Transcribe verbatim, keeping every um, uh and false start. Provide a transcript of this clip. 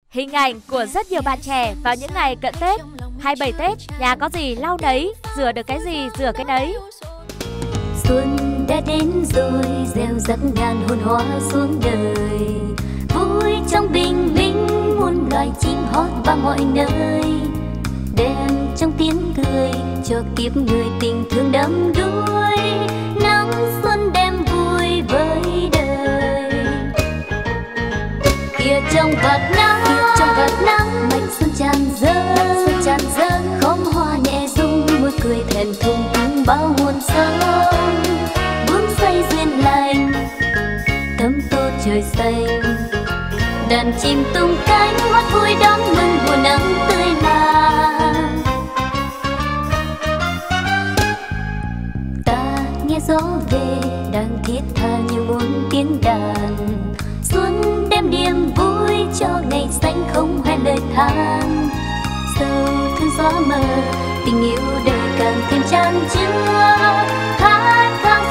Hình ảnh của rất nhiều bạn trẻ vào những ngày cận Tết. hai mươi bảy Tết, nhà có gì lau nấy, rửa được cái gì rửa cái nấy. Xuân đã đến rồi, gieo rắc ngàn hồn hoa xuống đời. Vui trong bình minh, muôn loài chim hót vang mọi nơi. Đem trong tiếng cười cho kiếp người tình thương đắm đuối. Nắng xuân đem vui với đời. Kia trong vạt nắng, kia trong vạt nắng, mạch xuân tràn dâng, mạch xuân tràn dâng. Khóm hoa nhẹ rung, môi cười thẹn thùng tung bao nguồn sống. Bướm say duyên lành, thấm tô trời xanh. Đàn chim tung cánh hót vui đón mừng mùa nắng tươi mát. Ta nghe gió về đang thiết tha như muốn tiếng đàn. Xuân đem niềm vui cho ngày xanh không hay lời than. Sâu thương gió mờ, tình yêu đời càng thêm chan chứa. Hát vang